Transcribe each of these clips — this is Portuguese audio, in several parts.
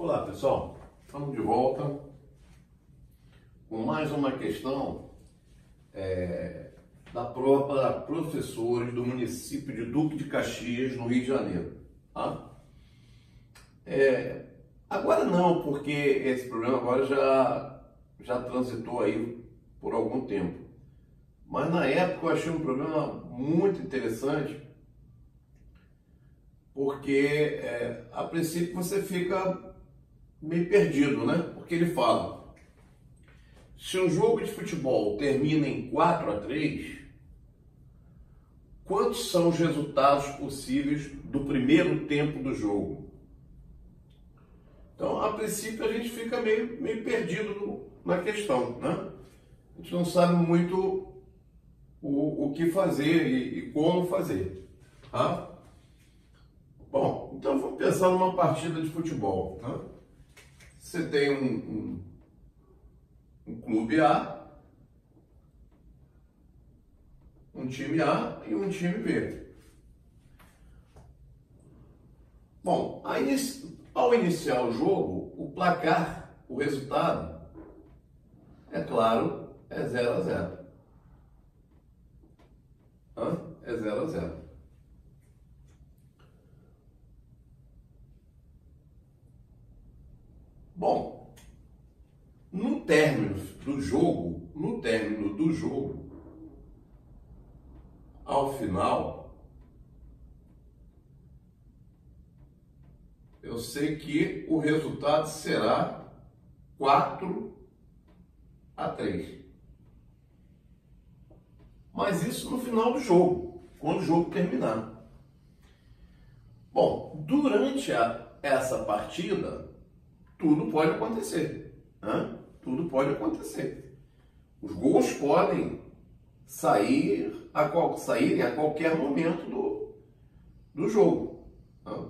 Olá pessoal, estamos de volta com mais uma questão da prova para professores do município de Duque de Caxias, no Rio de Janeiro. Tá? Agora não, porque esse problema agora já transitou aí por algum tempo. Mas na época eu achei um problema muito interessante, porque a princípio você fica meio perdido, né? Porque ele fala: se um jogo de futebol termina em 4-3, quantos são os resultados possíveis do primeiro tempo do jogo? Então, a princípio, a gente fica meio perdido na questão, né? A gente não sabe muito o que fazer e como fazer, tá? Bom, então vamos pensar numa partida de futebol, tá? Você tem um clube A, um time A e um time B. Bom, ao iniciar o jogo, o placar, o resultado, é claro, é 0-0. É 0-0. Bom, no término do jogo, ao final, eu sei que o resultado será 4-3. Mas isso no final do jogo, quando o jogo terminar. Bom, durante essa partida, tudo pode acontecer, né? Tudo pode acontecer. Os gols podem saírem a qualquer momento do jogo. Né?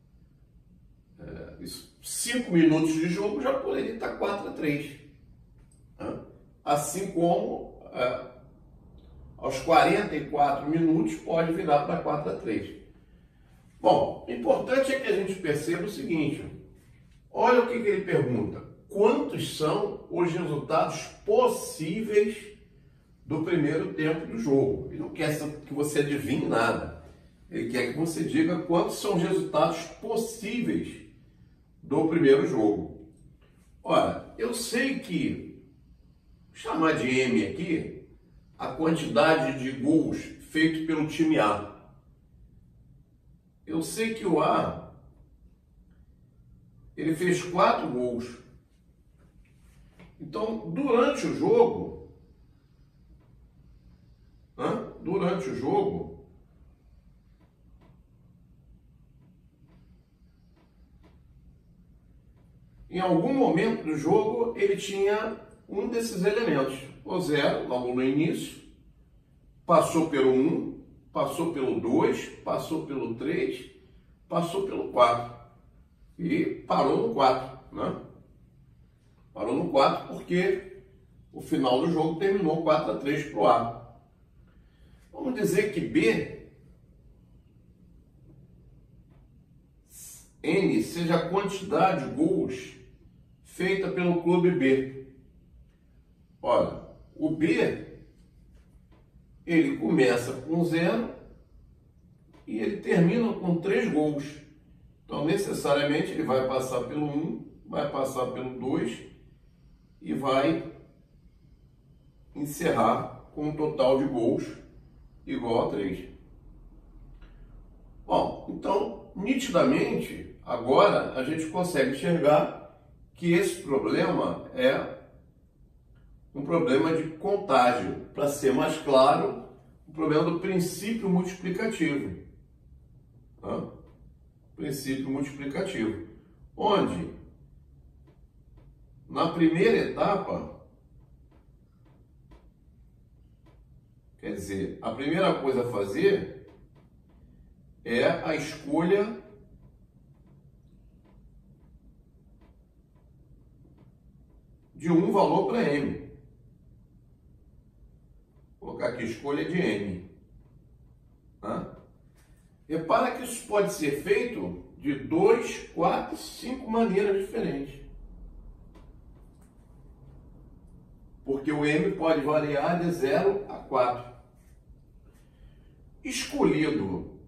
5 minutos de jogo já poderia estar 4-3. Né? Assim como aos 44 minutos pode virar para 4-3. Bom, o importante é que a gente perceba o seguinte: olha o que ele pergunta: quantos são os resultados possíveis do primeiro tempo do jogo? Ele não quer que você adivinhe nada. Ele quer que você diga quantos são os resultados possíveis do primeiro jogo. Olha, eu sei que, vou chamar de M aqui, a quantidade de gols feito pelo time A. Eu sei que o A, ele fez 4 gols. Então, durante o jogo, em algum momento do jogo, ele tinha um desses elementos. O 0, logo no início, passou pelo 1, passou pelo 2, passou pelo 3, passou pelo 4 e parou no 4, né? Parou no 4 porque o final do jogo terminou 4-3 para o A. Vamos dizer que B, N, seja a quantidade de gols feita pelo clube B. Olha, o B, ele começa com 0 e ele termina com 3 gols. Então, necessariamente, ele vai passar pelo 1, vai passar pelo 2 e vai encerrar com um total de gols igual a 3. Bom, então, nitidamente, agora a gente consegue enxergar que esse problema é um problema de contágio. Para ser mais claro, o problema do princípio multiplicativo. Tá? Princípio multiplicativo. Onde, na primeira etapa, quer dizer, a primeira coisa a fazer é a escolha de um valor para M. Vou colocar aqui escolha de M. Tá? Repara que isso pode ser feito de 2, 4, 5 maneiras diferentes. Porque o M pode variar de 0 a 4. Escolhido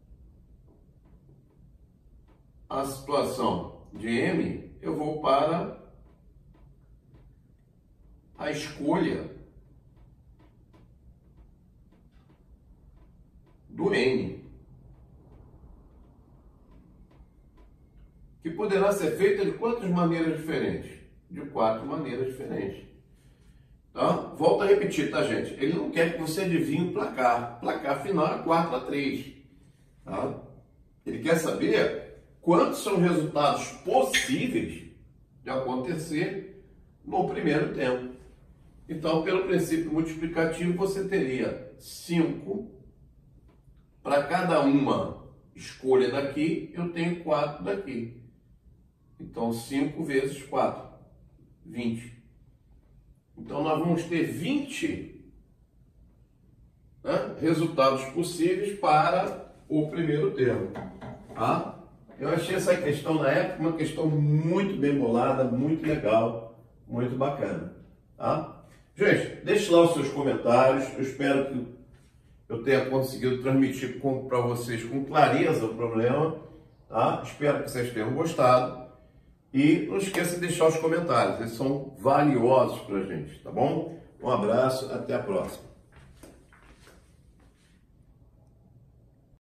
a situação de M, eu vou para a escolha do N, que poderá ser feita de quantas maneiras diferentes? De 4 maneiras diferentes. Tá? Volto a repetir, tá, gente? Ele não quer que você adivinhe o placar. O placar final é 4-3. Tá? Ele quer saber quantos são os resultados possíveis de acontecer no primeiro tempo. Então, pelo princípio multiplicativo, você teria 5 para cada uma escolha daqui, eu tenho 4 daqui. Então, 5 vezes 4, 20. Então, nós vamos ter 20 resultados possíveis para o primeiro termo. Tá? Eu achei essa questão na época uma questão muito bem bolada, muito legal, muito bacana. Tá? Gente, deixe lá os seus comentários. Eu espero que eu tenha conseguido transmitir para vocês com clareza o problema. Tá? Espero que vocês tenham gostado. E não esqueça de deixar os comentários, eles são valiosos para a gente, tá bom? Um abraço, até a próxima.